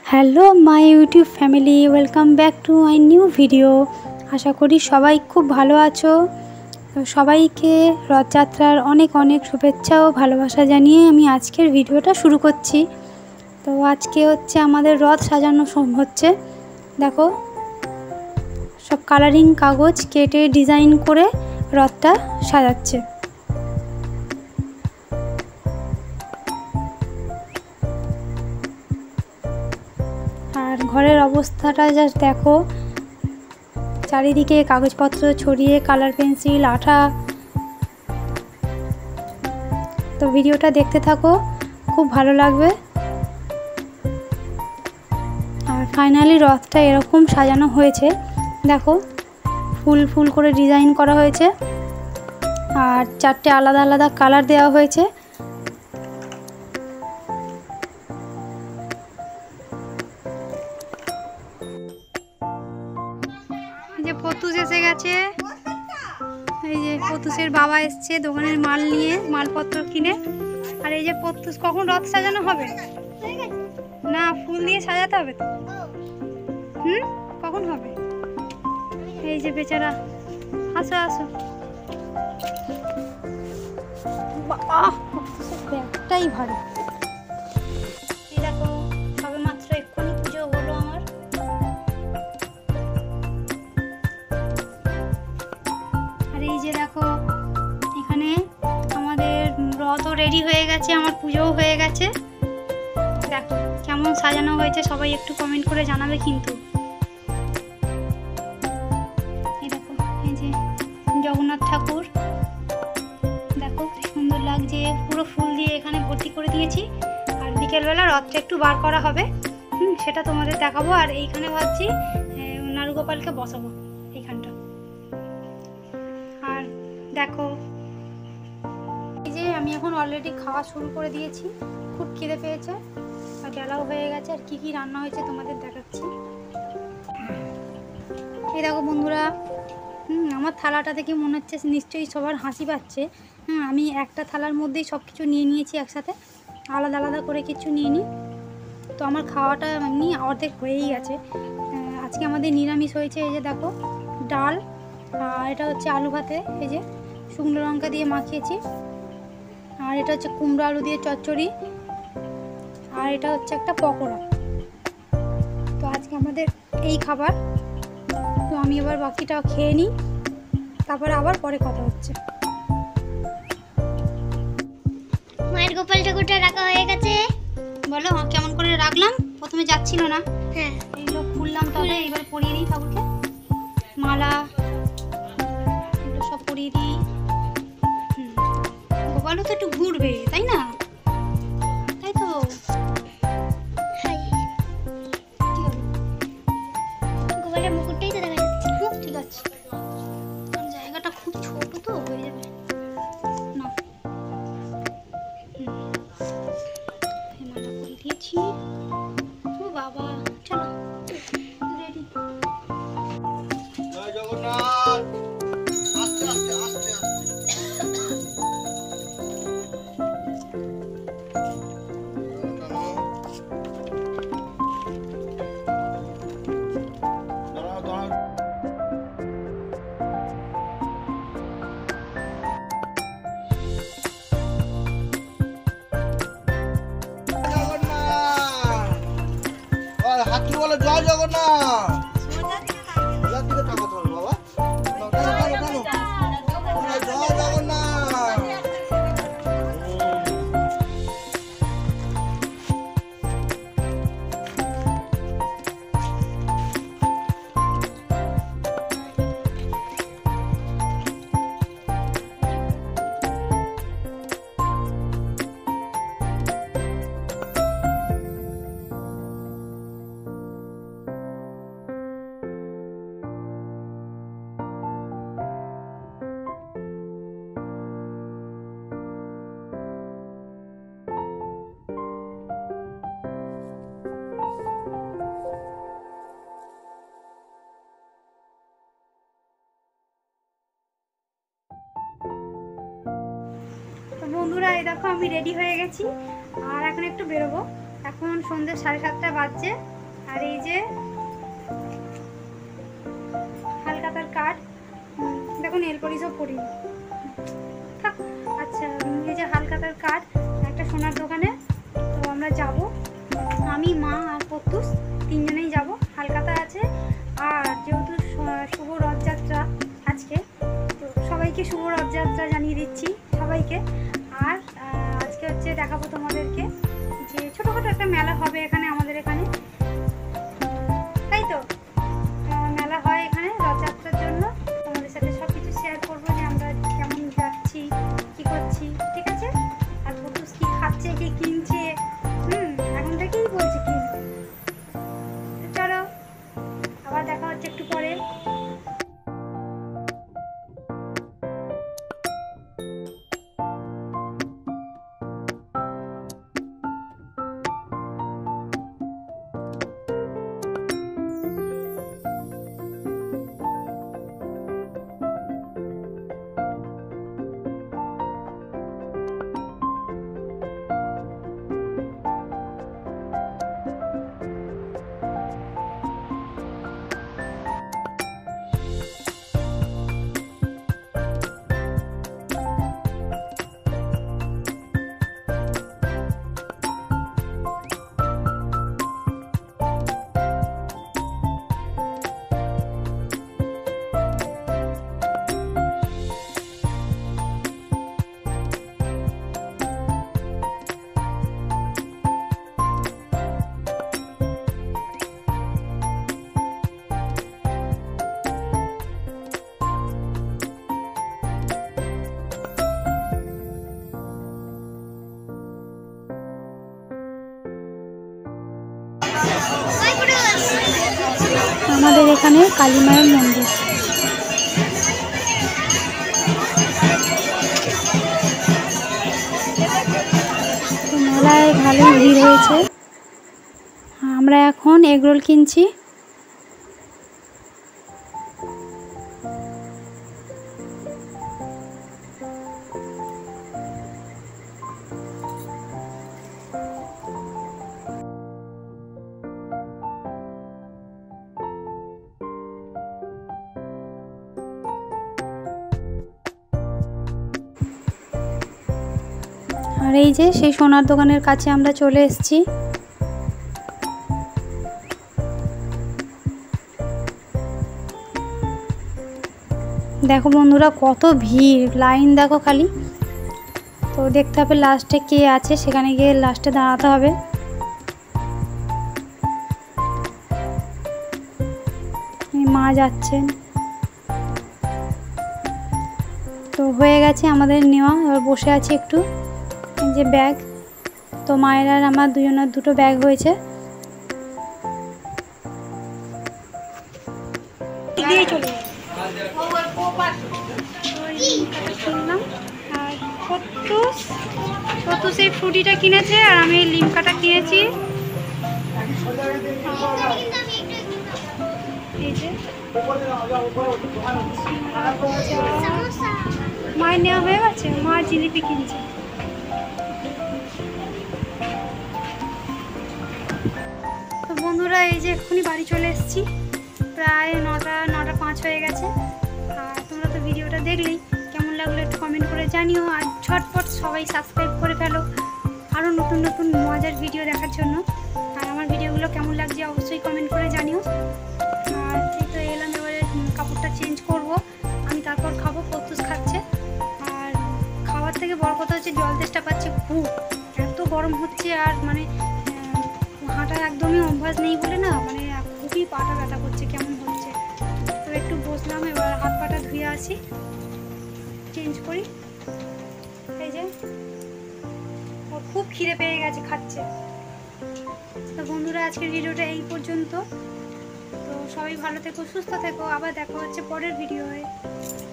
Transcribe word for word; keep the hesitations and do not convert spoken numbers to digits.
Hello my YouTube family, welcome back to my new video. আশা করি সবাই খুব ভালো আছো। তো সবাইকে রথযাত্রার অনেক অনেক শুভেচ্ছা ও ভালোবাসা জানিয়ে আমি আজকের ভিডিওটা শুরু করছি। তো আজকে হচ্ছে আমাদের রথ সাজানো হচ্ছে। দেখো, সব কালারিং কাগজ কেটে ডিজাইন করে রথটা সাজাচ্ছে। আর ঘরের অবস্থাটা জাস্ট দেখো, চারিদিকে কাগজপত্র ছড়িয়ে, কালার পেন্সিল, আঠা। তো ভিডিওটা দেখতে থাকো, খুব ভালো লাগবে। আর ফাইনালি রথটা এরকম সাজানো হয়েছে। দেখো, ফুল ফুল করে ডিজাইন করা হয়েছে আর চারটে আলাদা আলাদা কালার দেওয়া হয়েছে। যে পতুস এসে গেছে, এই যে পতুসের বাবা এসছে দোকানের মাল নিয়ে, মালপত্র কিনে। আর এই যে পতুস, কখন রথ সাজানো হবে? না, ফুল দিয়ে সাজাতে হবে তো। হুম, কখন হবে? এই যে বেচারা, আসো আসো। বাবা, পতুসের ব্যাগটাই ভারী। এই দেখো, সবে মাত্র এক্ষুনি পুজো হলো আমার। আর এই যে দেখো, এখানে আমাদের রথও রেডি হয়ে গেছে, আমার পুজোও হয়ে গেছে। দেখো কেমন সাজানো হয়েছে, সবাই একটু কমেন্ট করে জানাবে কিন্তু। এই দেখো, এই যে জগন্নাথ ঠাকুর, দেখো সুন্দর লাগছে, পুরো ফুল দিয়ে এখানে ভর্তি করে দিয়েছি। আর বিকেলবেলা রথটা একটু বার করা হবে, হুম, সেটা তোমাদের দেখাবো। আর এইখানে ভাবছি নারুগোপালকে বসাবো এইখানটা। আর দেখো, এই যে আমি এখন অলরেডি খাওয়া শুরু করে দিয়েছি, খুব খিদে পেয়েছে আর বেলাও হয়ে গেছে। আর কি কি রান্না হয়েছে তোমাদের দেখাচ্ছি। এই দেখো বন্ধুরা, হুম আমার থালাটা দেখে মনে হচ্ছে নিশ্চয়ই সবার হাসি পাচ্ছে। হ্যাঁ, আমি একটা থালার মধ্যেই সব কিছু নিয়ে নিয়েছি একসাথে, আলাদা আলাদা করে কিছু নিয়ে নিই। তো আমার খাওয়াটা এমনি অর্ধেক হয়েই গেছে। আজকে আমাদের নিরামিষ হয়েছে। এই যে দেখো, ডাল, আর এটা হচ্ছে আলু ভাতে, এই যে শুকনো লঙ্কা দিয়ে মাখিয়েছি। আর এটা হচ্ছে কুমড়ো আলু দিয়ে চচ্চড়ি। আর এটা হচ্ছে একটা পকোড়া। তো আজকে আমাদের এই খাবার। তো আমি এবার বাকিটা খেয়ে নিই, তারপরে আবার পরে কথা হচ্ছে। মায়ের গোপাল ঠাকুরটা রাখা হয়ে গেছে। বলো কেমন করে রাখলাম? প্রথমে যাচ্ছিল না, হ্যাঁ এইগুলো খুললাম, তাহলে এবার পরিয়ে দিই ঠাকুরকে মালা, এগুলো সব পরিয়ে দিই। হুম, গোপালও তো একটু ঘুরবে, তাই না? তাই তো। গোপালের মুকুটটাই তো দেখা যাচ্ছে। ঠিক আছে, জায়গাটা খুব ছোট তো হয়ে যাবে না। মালা পরিয়ে দিয়েছি। ও বাবা, চলো রেডি। জয় জগন্নাথ। আস্তে আস্তে আস্তে আস্তে। দাঁড়াও দাঁড়াও। জগন্নাথ, হাত তুলে বলো জয় জগন্নাথ। সোজার দিকে তাকাতে হবে বাবা। টানো, টানো, টানো, টানো। জয় জগন্নাথ। বন্ধুরা, এই দেখো আমি রেডি হয়ে গেছি আর এখন একটু বেরোবো। এখন সন্ধ্যে সাড়ে সাতটা বাজছে। আর এই যে হালকাতার কাঠ, দেখুন নেল পলিশও পরিনি থাক। আচ্ছা, এই যে হালকাতার কাঠ একটা সোনার দোকানে, তো আমরা যাব, আমি মা আর প্রত্যুষ তিনজনেই যাব। হালকাতা আছে, আর যেহেতু শুভ রথযাত্রা আজকে, তো সবাইকে শুভ রথযাত্রা জানিয়ে দিচ্ছি সবাইকে। আর আজকে হচ্ছে দেখাবো তোমাদেরকে যে ছোটোখাটো একটা মেলা হবে এখানে, আমাদের এখানে, তাই তো মেলা হয় এখানে রথযাত্রার জন্য। তোমাদের সাথে সব কিছু শেয়ার করবো যে আমরা কেমন যাচ্ছি, কি করছি, ঠিক আছে? আর প্রত্যুষ কি খাচ্ছে, কি কিনছে, হুম এখন থেকেই বলছে কি। চলো আবার দেখা হচ্ছে একটু পরে। আমাদের এখানে কালী মায়ের মন্দির, মেলায় ভালোই ভিড় হয়েছে। আমরা এখন এগরোল কিনছি। আর এই যে সেই সোনার দোকানের কাছে আমরা চলে এসেছি। দেখো বন্ধুরা কত ভিড়, লাইন দেখো খালি। তো দেখতে হবে লাস্টে কে আছে, সেখানে গিয়ে লাস্টে দাঁড়াতে হবে। মা যাচ্ছেন, তো হয়ে গেছে আমাদের নেওয়া। এবার বসে আছি একটু, যে ব্যাগ, তো মায়ের আর আমার দুজনের দুটো ব্যাগ হয়েছে। কিনলাম, আর প্রত্যুষ প্রত্যুষ এই ফ্রুটিটা কিনেছে, আর আমি লিমকাটা কিনেছি। এই যে মায়ের নেওয়া হয়ে গেছে, মা জিলিপি কিনছে। তো বন্ধুরা এই যে এক্ষুনি বাড়ি চলে এসেছি, প্রায় নটা নটা পাঁচ হয়ে গেছে। আর তোমরা তো ভিডিওটা দেখলেই, কেমন লাগলো একটু কমেন্ট করে জানিও। আর ঝটপট সবাই সাবস্ক্রাইব করে ফেলো আরও নতুন নতুন মজার ভিডিও দেখার জন্য। আর আমার ভিডিওগুলো কেমন লাগছে অবশ্যই কমেন্ট করে জানিও। আর এই তো এলাম, এবারে কাপড়টা চেঞ্জ করব আমি, তারপর খাবো। প্রত্যুষ খাচ্ছে। আর খাওয়ার থেকে বড় কথা হচ্ছে জল তেষ্টা পাচ্ছে খুব, এত গরম হচ্ছে। আর মানে হাঁটা একদমই অভ্যাস নেই বলে না, মানে খুবই পাটা ব্যথা করছে, কেমন হচ্ছে। তো একটু বসলাম, এবার হাত পাটা ধুয়ে আসি, চেঞ্জ করি। এই যে ওর খুব খিদে পেয়ে গেছে, খাচ্ছে। তো বন্ধুরা আজকের ভিডিওটা এই পর্যন্ত। তো সবাই ভালো থেকো, সুস্থ থেকো, আবার দেখা হচ্ছে পরের ভিডিওয়ে।